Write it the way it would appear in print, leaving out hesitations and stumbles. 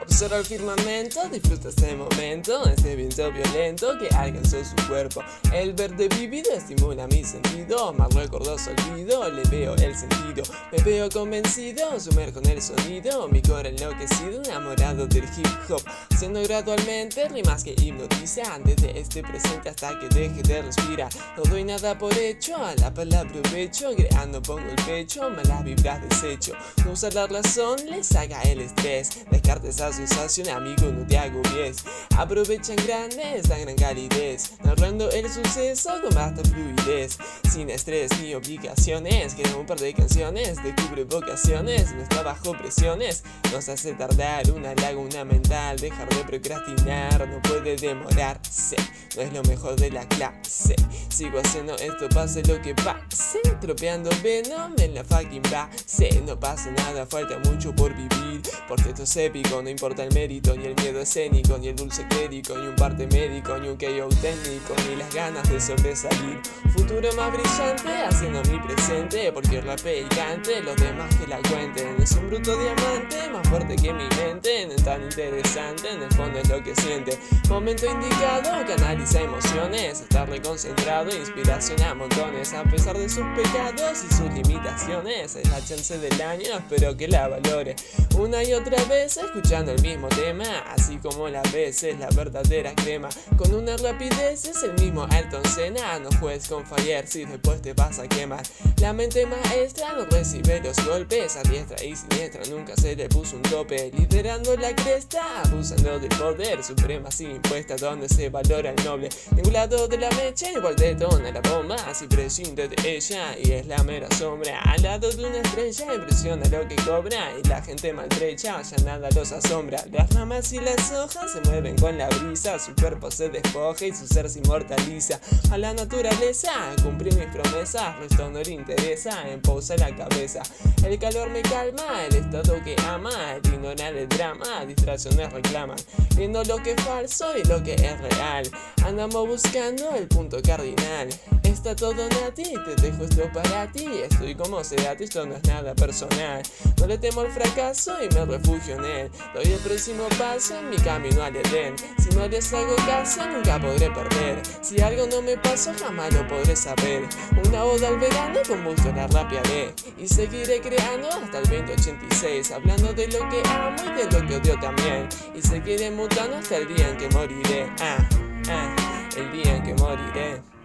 Observa el firmamento, disfruta este momento, este viento violento que alcanzó su cuerpo. El verde vívido estimula mi sentido, más recordó su olvido, le veo el sentido. Me veo convencido, sumerjo en el sonido, mi core enloquecido, enamorado del hip hop. Haciendo gradualmente rimas que hipnotizan, desde este presente hasta que deje de respirar. No doy nada por hecho, a la palabra pecho, creando pongo el pecho, malas vibras desecho. No usar la razón, le saca el estrés, descarte esa sensación, amigo, no te agobies. Aprovechan grande esta gran calidez, narrando el suceso con vasta fluidez. Sin estrés ni obligaciones, quedan un par de canciones, descubre vocaciones, no está bajo presiones. Nos hace tardar una laguna mental, dejar de procrastinar, no puede demorarse, no es lo mejor de la clase. Sigo haciendo esto pase lo que pase, tropeando Venom en la fucking base. No pasa nada, falta mucho por vivir, porque esto es épico, no importa el mérito, ni el miedo escénico, ni el dulce clérico, ni un parte médico, ni un KO técnico, ni las ganas de sobresalir. Futuro más brillante, haciendo mi presente, porque rape y cante, los demás que la cuenten. Es un bruto diamante, más fuerte que mi mente, no es tan interesante, en el fondo es lo que siente. Momento indicado, canaliza emociones, está reconcentrado, inspiración a montones, a pesar de sus pecados y sus limitaciones. Es la chance del año, espero que la valore una y otra vez, escuchando el mismo tema, así como las veces la verdadera crema. Con una rapidez es el mismo Ayrton Senna, no juegues con Fire si después te vas a quemar. La mente maestra no recibe los golpes, a diestra y siniestra nunca se le puso un tope. Liderando la cresta, abusando del poder, supremacía impuesta donde se valora el noble. Ningún lado de la mecha igual detona la bomba, así prescinde de ella y es la mera sombra. Al lado de una estrella impresiona lo que cobra, y la gente maltrecha ya nada los asombra. Las ramas y las hojas se mueven con la brisa, su cuerpo se despoja y su ser se inmortaliza. A la naturaleza cumplir mis promesas, resto no le interesa, en pausa la cabeza. El calor me calma, el estado que ama, el ignorar el drama, distracciones reclaman. Viendo lo que es falso y lo que es real, andamos buscando el punto cardinal. Está todo nati, te dejo esto para ti, estoy como Cerati, esto no es nada personal. No le temo al fracaso y me refugio en él, doy el próximo paso en mi camino al Edén. Si no les hago caso nunca podré perder, si algo no me pasó jamás lo podré saber. Una oda al verano con gusto la rapearé, y seguiré creando hasta el 2086, hablando de lo que amo y de lo que odio también, y seguiré mutando hasta el día en que moriré, el día en que moriré.